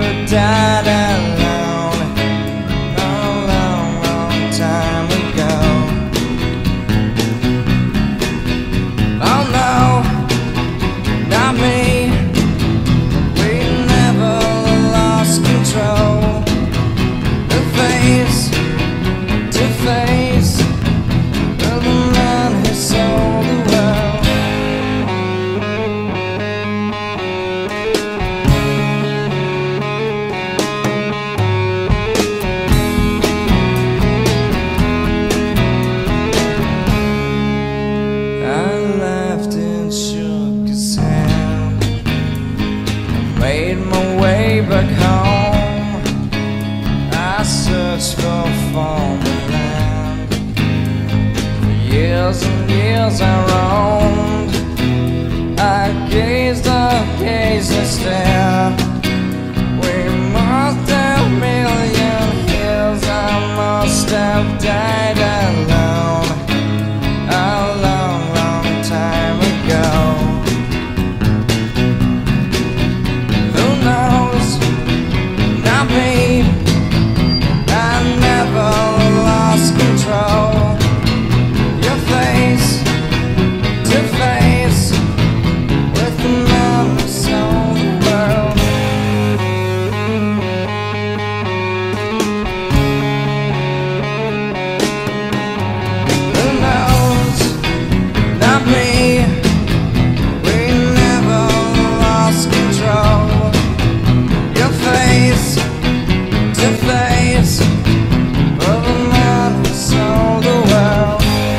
died alone a long, long time ago. Oh no, not me. We never lost control. The face to face of the man who sold the world. I laughed and shook his hand. I made my way back home. I searched for foreign land. For years and years I roamed. I gazed and stared. We must have million years. I must have died alone a long, long time ago. Who knows? Not me. I never lost control. Your face to face with the man who sold the world. Who knows? Not me. We never lost control. Your face to face with the man who sold the world.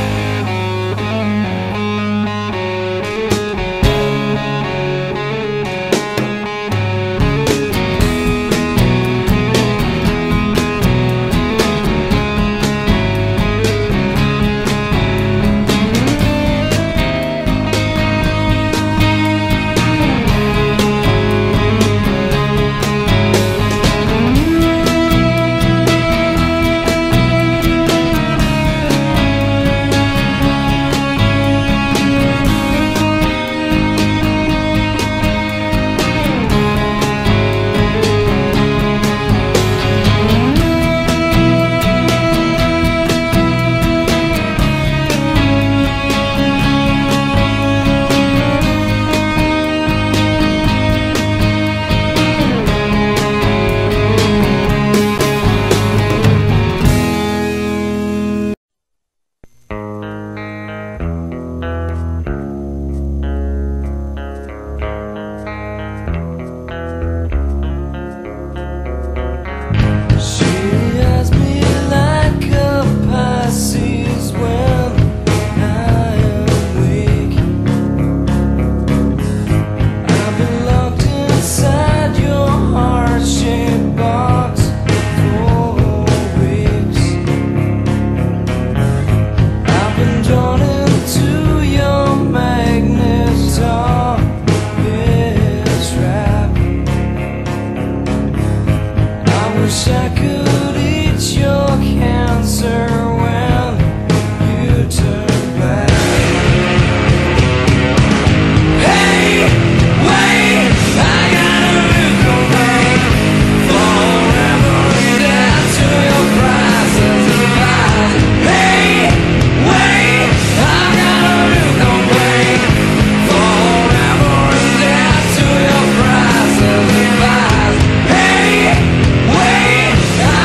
Wish I could eat your cancer when you turn back. Hey, wait, I gotta look away forever and death to your prices of eyes. Hey, wait, I gotta look away forever and death to your prices of eyes. Hey, wait, I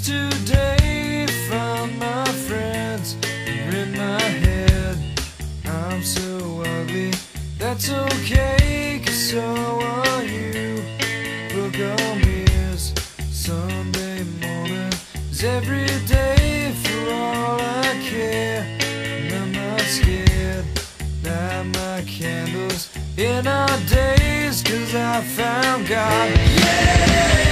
today found my friends are in my head. I'm so ugly, that's okay, 'cause so are you. Book on mirrors, Sunday morning is every day for all I care. And I'm not scared, light my candles in our days, 'cause I found God. Yeah!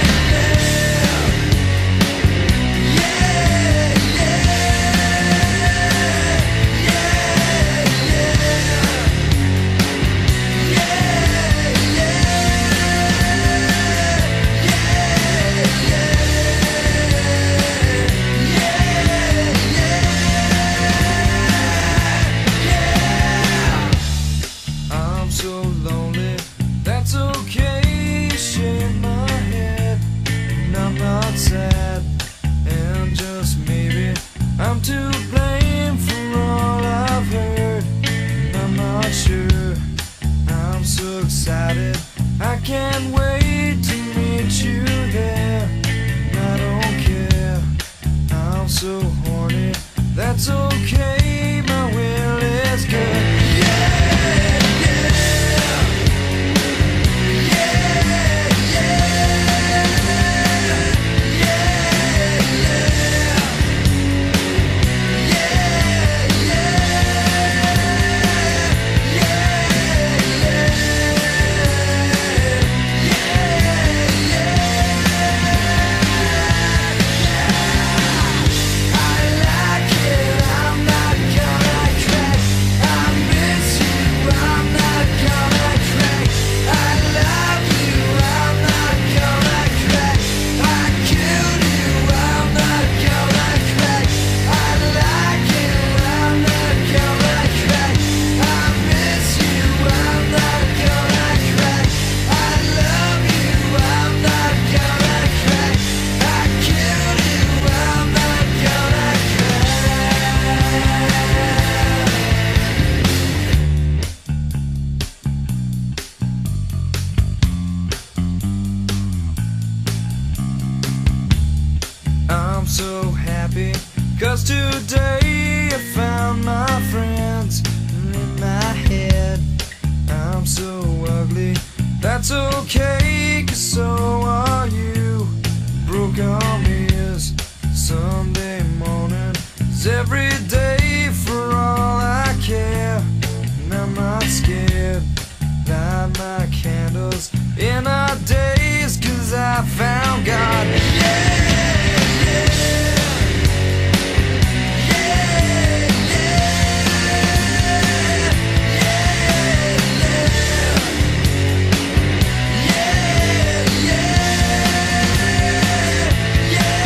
So lonely, that's okay, shake my head, and I'm not sad, and just maybe I'm to blame for all I've heard, and I'm not sure, I'm so excited, I can't wait to meet you there, and I don't care, I'm so horny, that's okay, my will is good. I'm so happy, 'cause today I found my friends in my head. I'm so ugly, that's okay, 'cause so are you. Broke arm is Sunday morning is every day for all I care. And I'm not scared, light my candles in our days, 'cause I found God. Yeah! Yeah!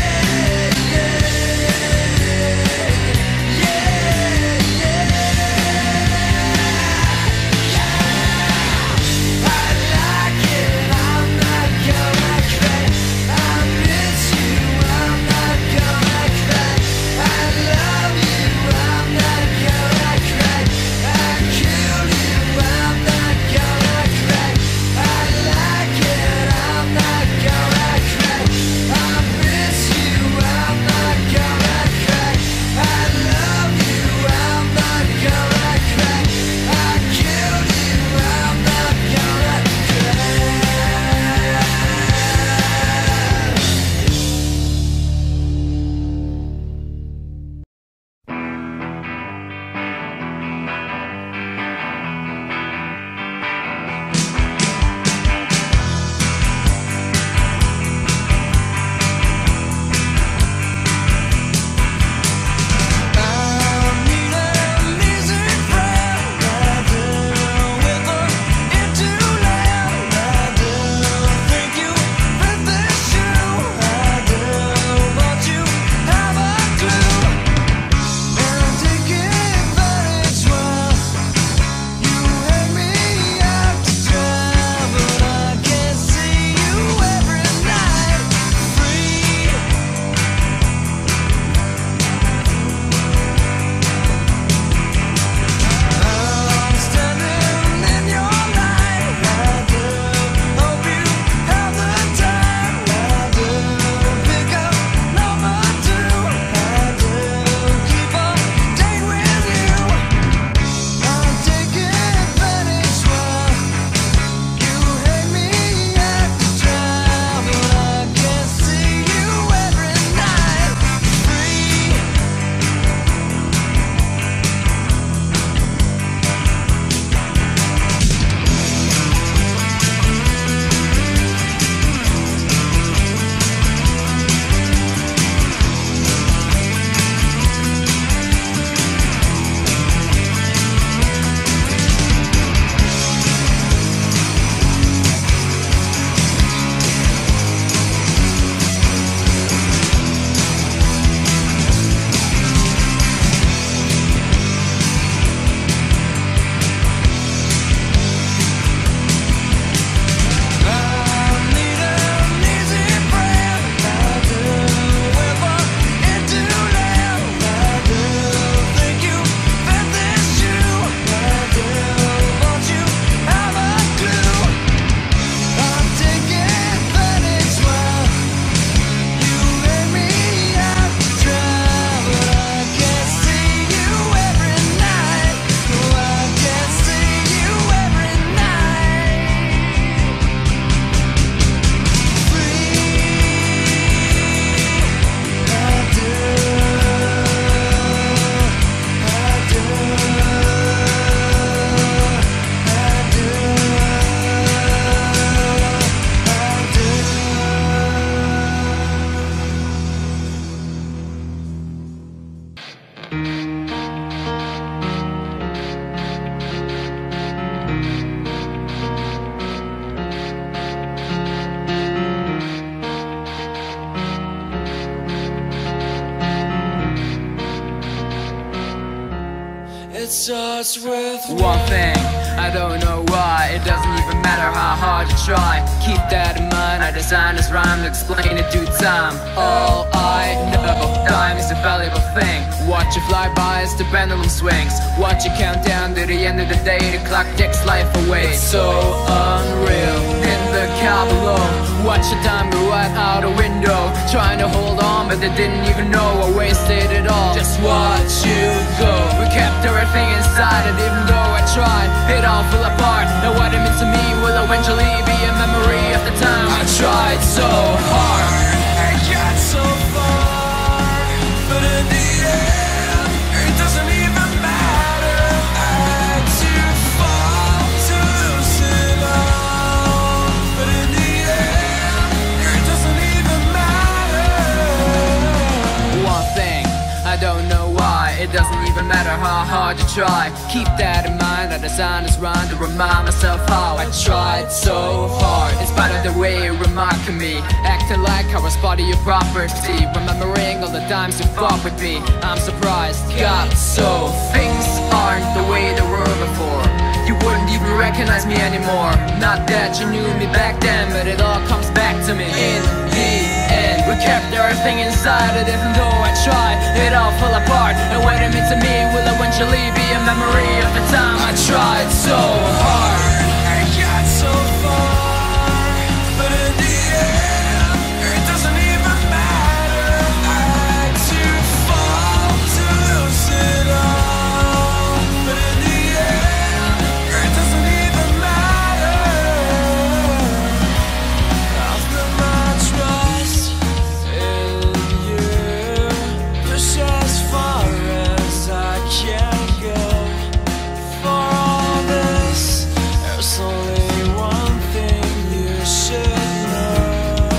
It starts with one thing, I don't know why. It doesn't even matter how hard you try. Keep that in mind, I designed this rhyme to explain in due time. All I know, time is a valuable thing. Watch it fly by as the pendulum swings. Watch it count down to the end of the day. The clock takes life away. It's so unreal. In the car below, watch the time go right out the window. Trying to hold on, but they didn't even know I wasted it all. Just watch you go. We kept everything inside, and even though I tried, it all fell apart. Now what it means to me will eventually be a memory of the time I tried so hard and got so far, but in the end, it doesn't even matter. I had to fall to lose it all, but in the end, it doesn't even matter. One thing, I don't know why. It doesn't even matter how hard you try. Keep that in mind, I designed this rhyme to remind myself how I tried so hard. In spite of the way you remark on me, acting like I was part of your property, remembering all the times you fought with me. I'm surprised, God, so things aren't the way they were before. You wouldn't even recognize me anymore. Not that you knew me back then, but it all comes back to me in the end. We kept everything inside, and even though I tried, it all fell apart. And what it meant to me will eventually be a memory of the time I tried so hard and got so far, but in the end, it doesn't even matter. I had to fall to lose it all, but in the end, it doesn't even matter. I've put my trust in you, push as far as I can go. For all this, there's only one thing you should know.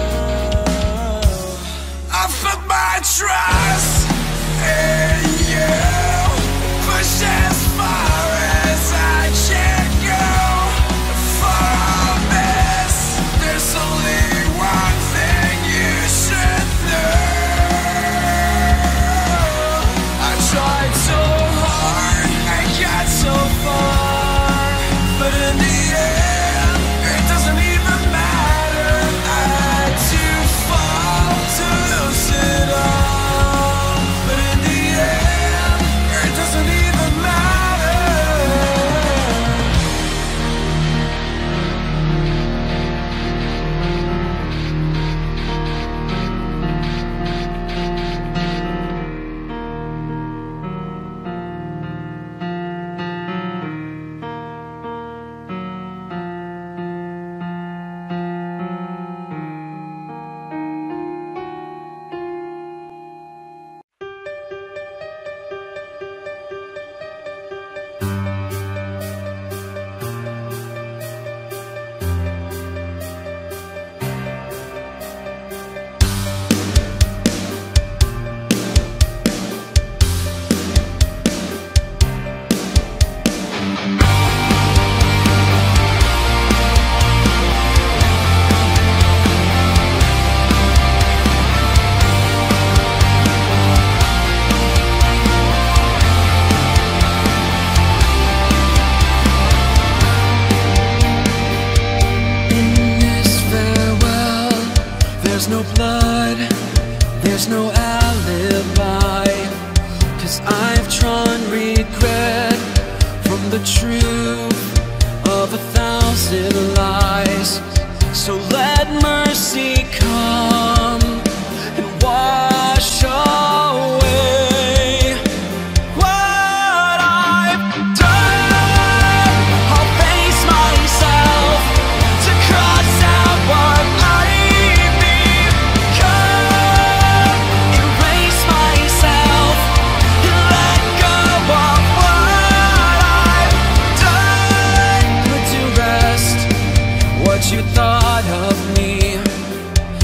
I put my trust in you, push as far as I can go. For all this, there's only one thing you should know. I tried so hard, I got so far, but in the end, it doesn't even matter. I had to fall to lose it all, but in the end, it doesn't even matter. There's no blood, there's no alibi, 'cause I've drawn regret from the truth of 1,000 lies. So let mercy come and wash away what I've done. I'll face myself to cross out what I've become, erase myself and let go of what I've done. Put to rest what you thought of me.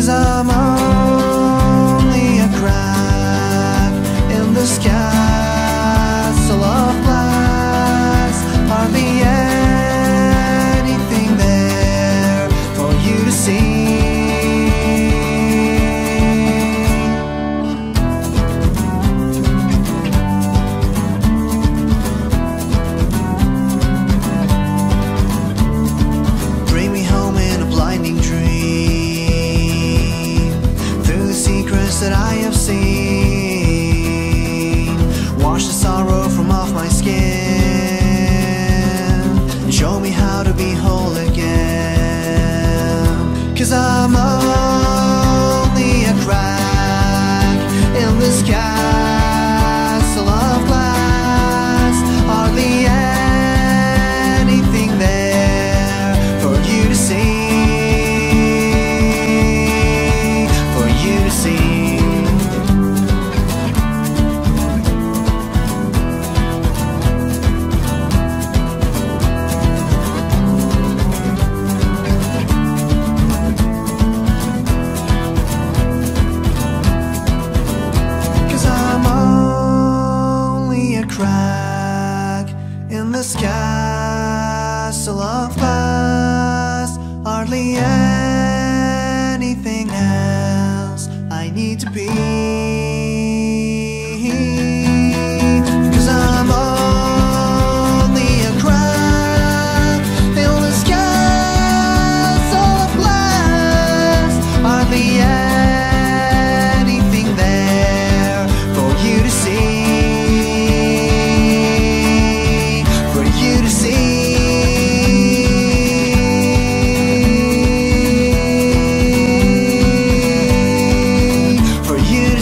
'Cause I'm only a crack in this castle of glass. Hardly anything there for you to see. Bring me home in a blinding dream, through the secrets that I have seen. Wash the sorrow from off my skin and show me how to be whole again. 'Cause I'm only a crack in this castle of glass. Hardly anything there for you to see, for you to see. Crack in this castle of glass. Hardly anything else I need to be. 'Cause I'm only a crack in this castle of glass. Hardly anything there for you to see. For you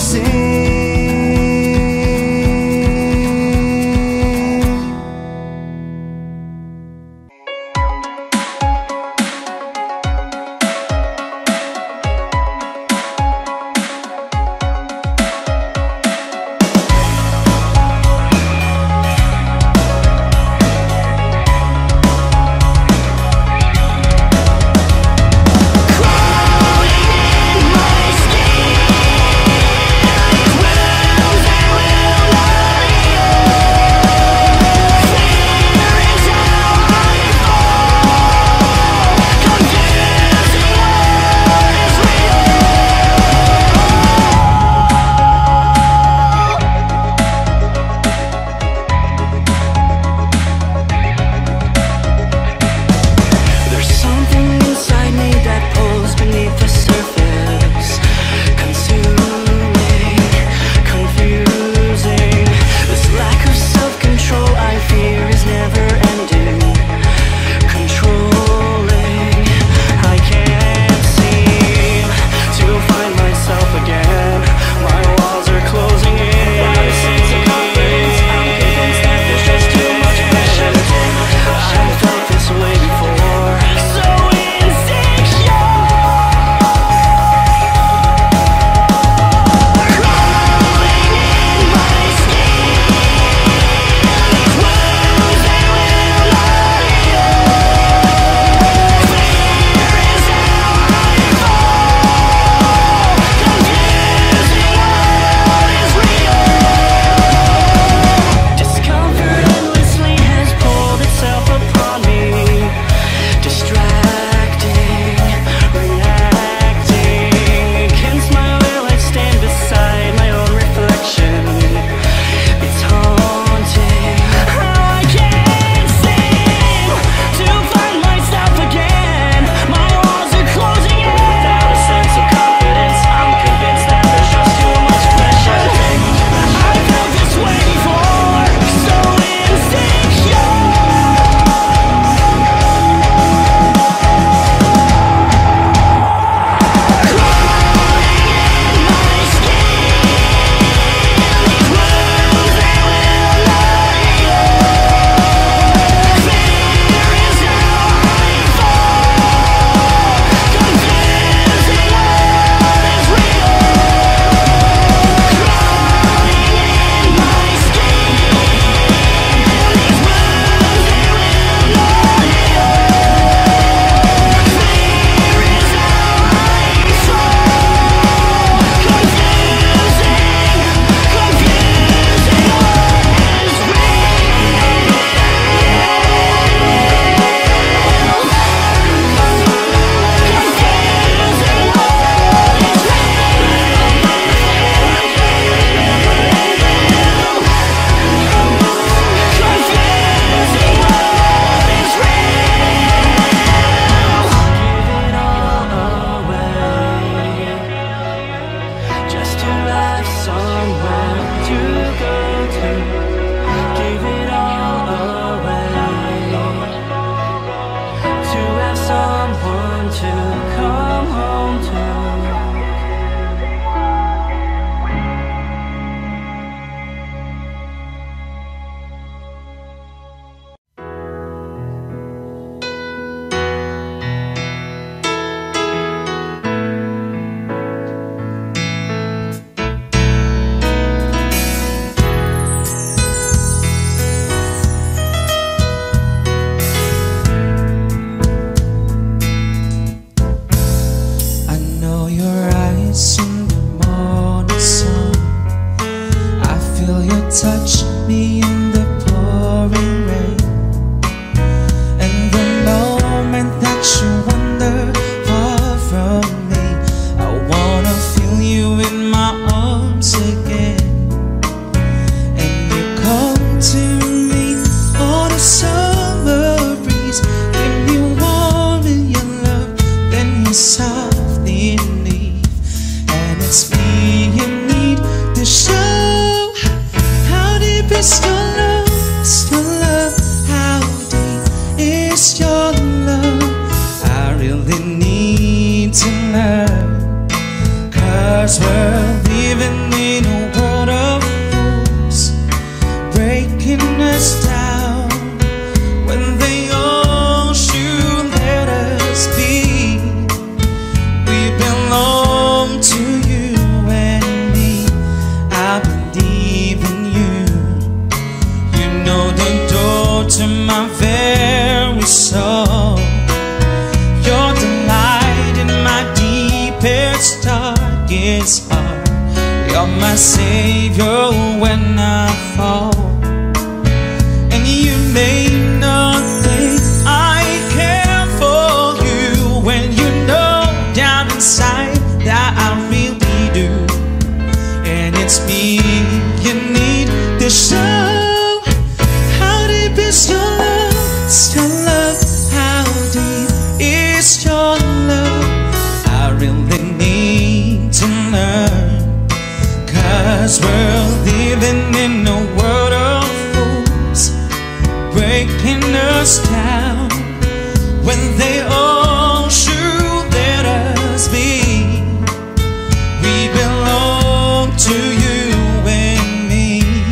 this darkest heart. You're my savior when I fall, and you may not think I care for you when you know down inside that I really do. And it's me you need to show. How deep is your love? Still love. How deep is your love? I really need to learn, 'cause we're living in a world of fools, breaking us down when they all should let us be. We belong to you and me.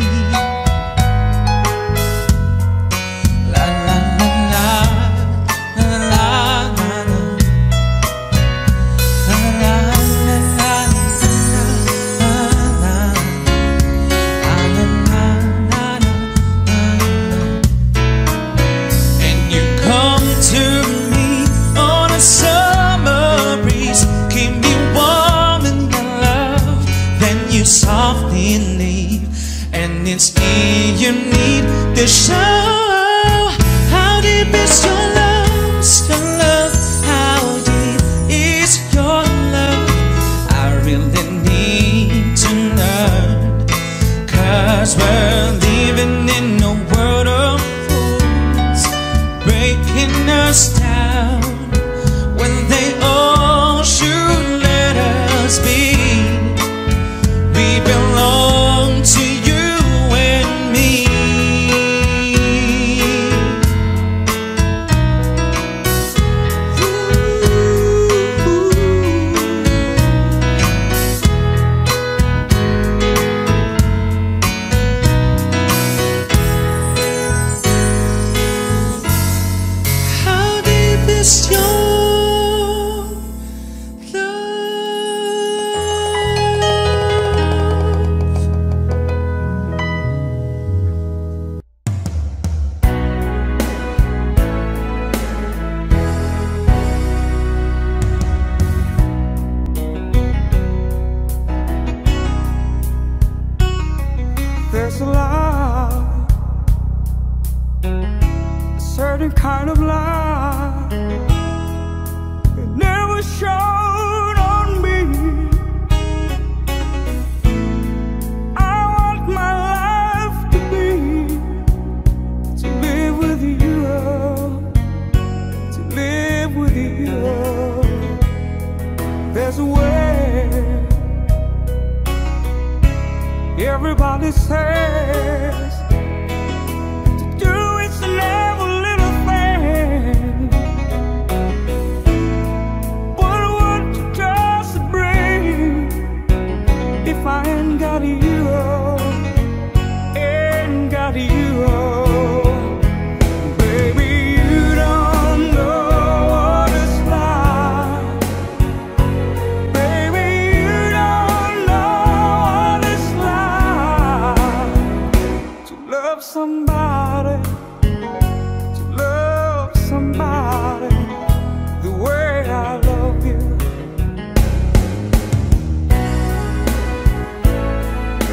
La la la la, la la la la, la la la la, la la la la. And you come to me on a summer breeze, keep me warm in your love, then you softly leave. And it's me you need to show. How deep is your love? Still love. How deep is your love? I really need to learn, 'cause we're living in a world of fools, breaking us down when they all should let us be. We belong to you and me. How deep is your There's a love, a certain kind of love it never showed on me. I want my life to live with you, to live with you. There's a way. Everybody says to do is to love a little thing, but what does it bring if I ain't got you? Ain't got you. Baby, you don't know what it's like. Baby, you don't know what it's like to love somebody, to love somebody the way I love you.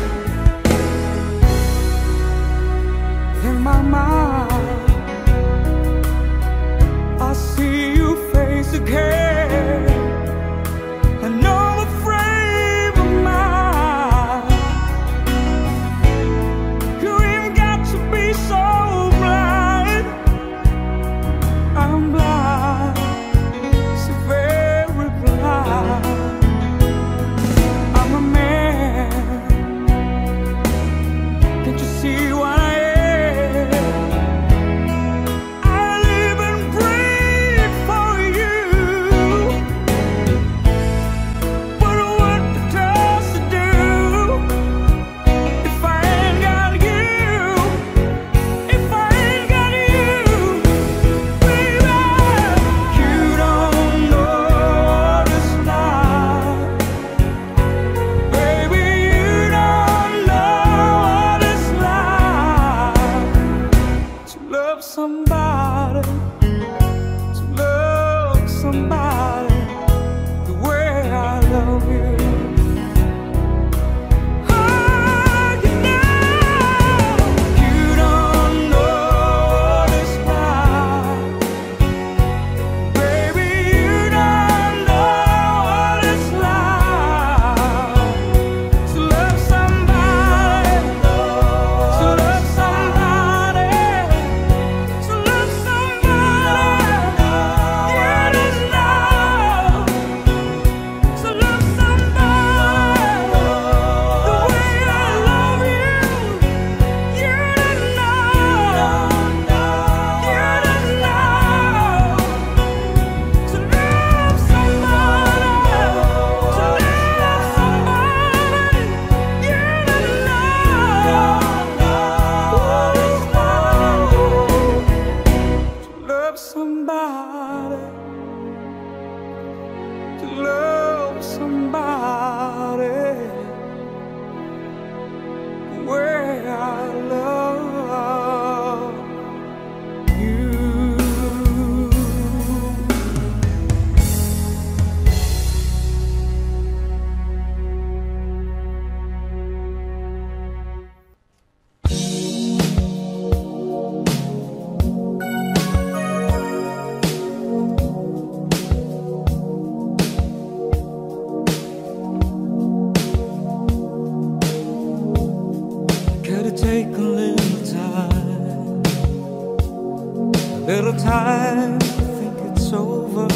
time to think it's over.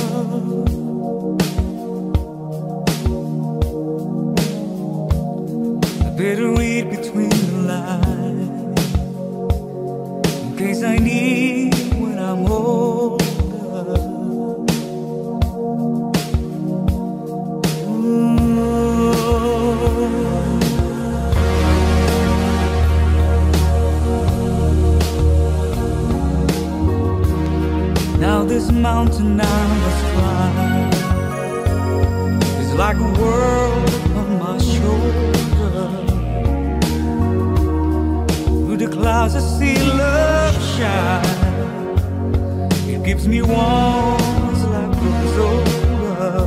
I better read between the lines in case I need when I'm older. Now this mountain I must climb is like a world on my shoulder. Through the clouds I see love shine. It keeps me warm, it's like grows older.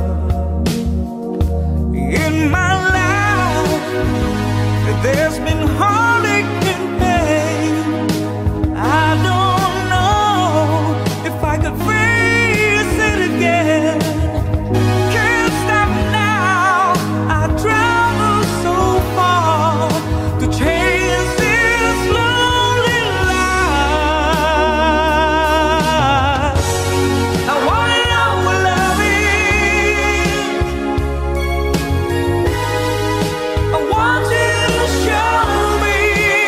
In my life there's been heartache and pain. I don't know if I could face it again. Can't stop now. I travel so far to chase this lonely life. I wanna know what love is. I want you to show me.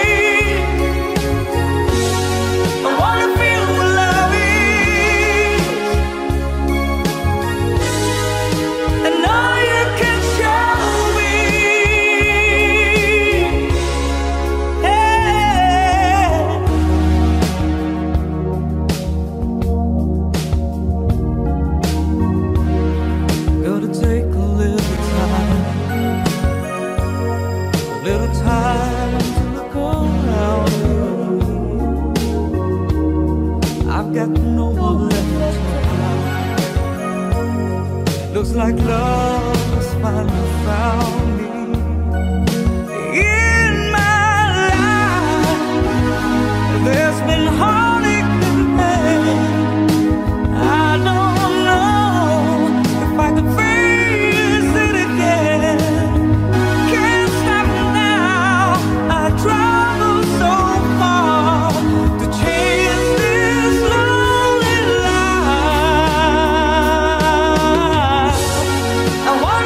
I wanna feel what love is. I know you can show me. Hey. Gotta take a little time to look around me. I've got no one left to hide. Looks like love has finally found me. In my life there's been heartache and pain. I don't know if I could face it again. Can't stop now. I travel so far to chase this lonely life. I want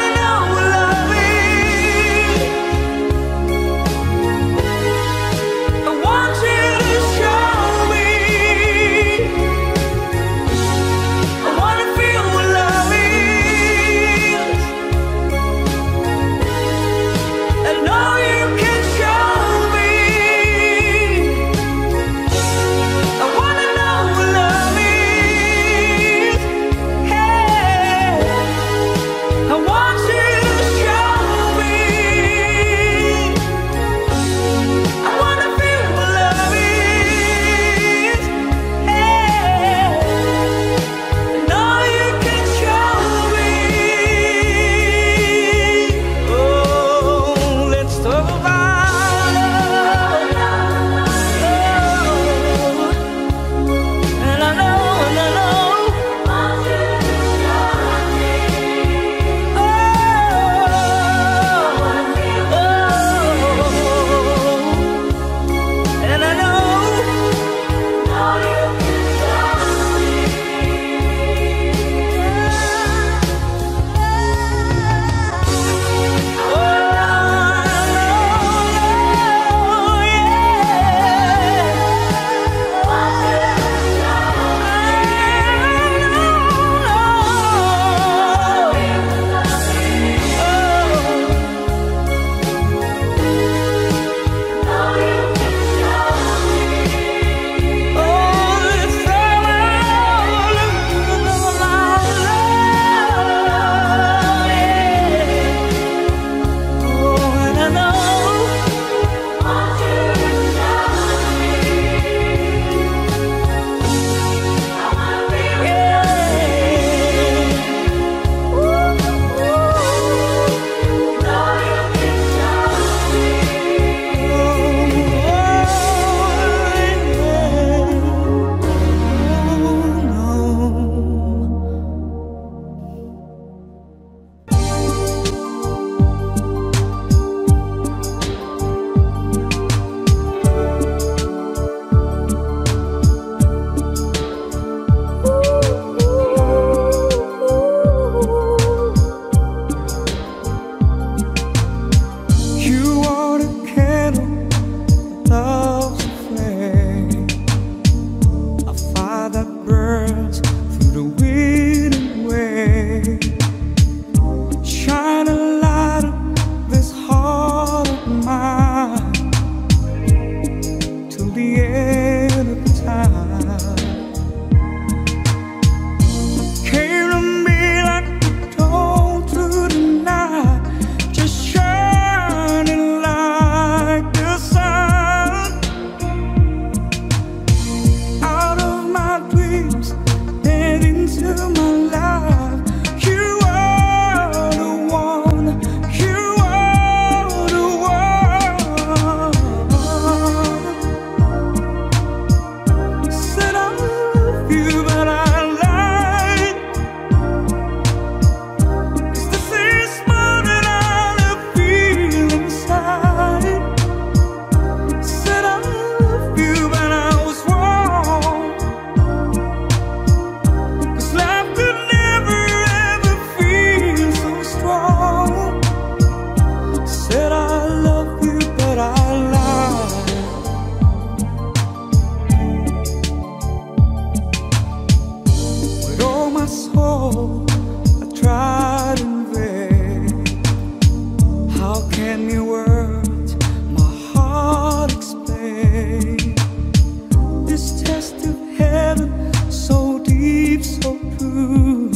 any words my heart explain. This test of heaven, so deep, so true,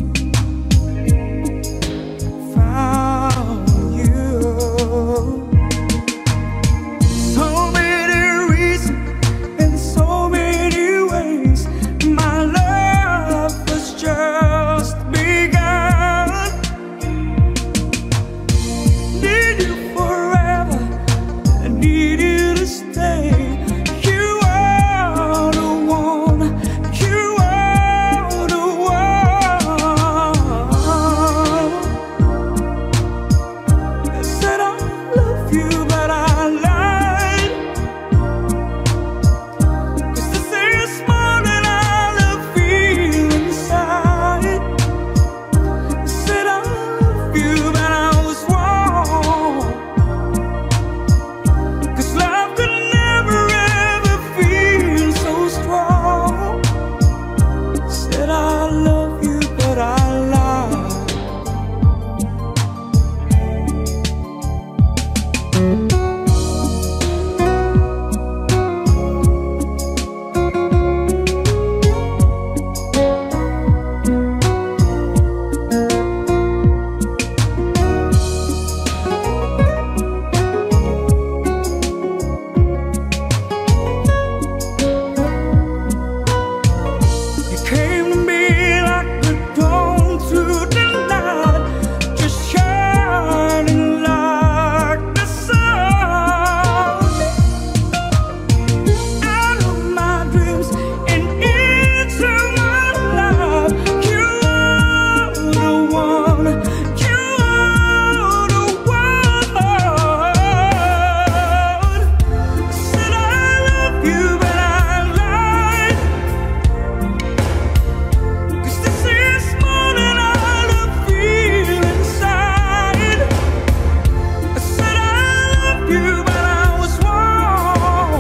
found you. So many reasons in so many ways, my love was just begun. Need you forever, I need you to stay. You are the one, you are the one. I said I love you, but I lied. 'Cause this is more than I feel inside. I said I love you, but I was wrong. 'Cause love could never ever feel so strong. I said I love you, but I lied. You came to me like the dawn through the night, just shining like the sun. Out of my dreams and into my life, you are the one, you are the one. I said I love you, but I lied. 'Cause this is more than I feel inside. I said I love you, but I was wrong.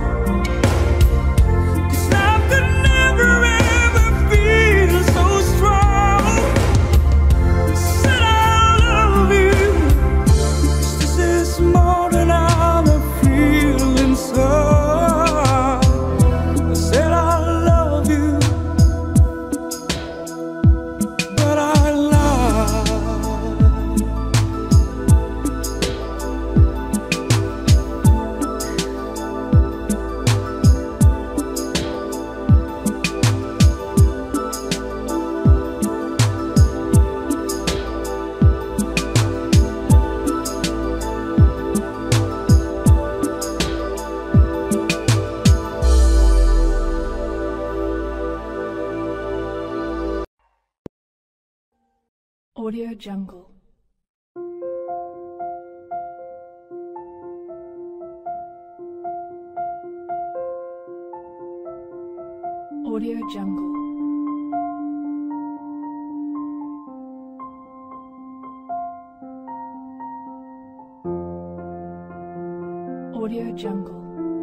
'Cause love could never ever feel so strong. I said I love you, 'cause this is more than I feel inside. I said I love you, but I lied. Audio Jungle. Audio Jungle. Audio Jungle.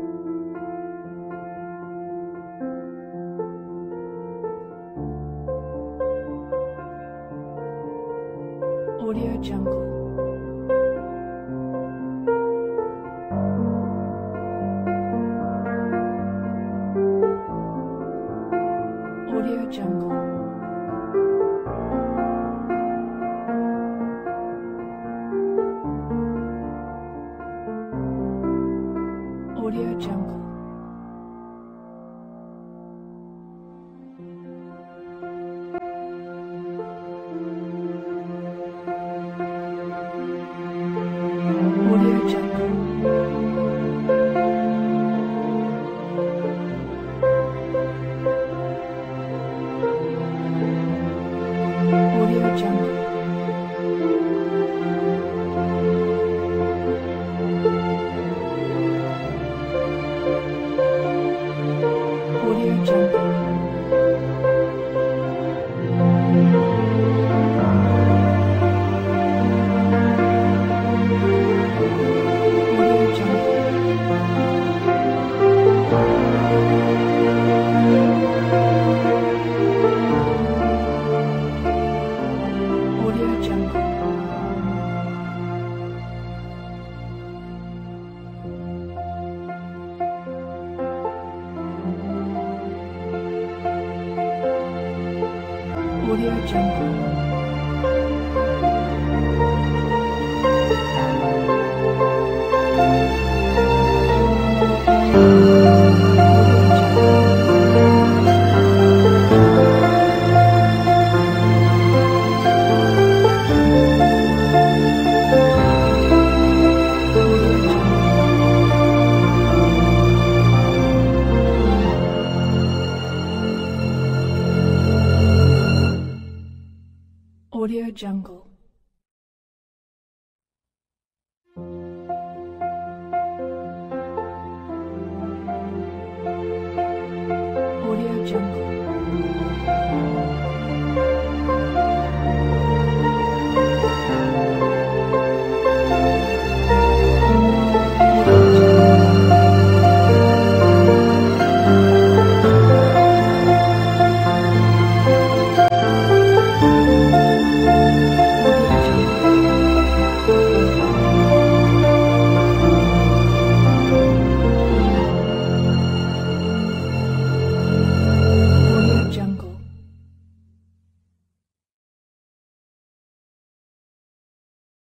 Audio Jungle. Audio Jungle. Audio Jungle. Audio Jungle. Audio Jungle. Audio Jungle. Audio Jungle. Audio Jungle.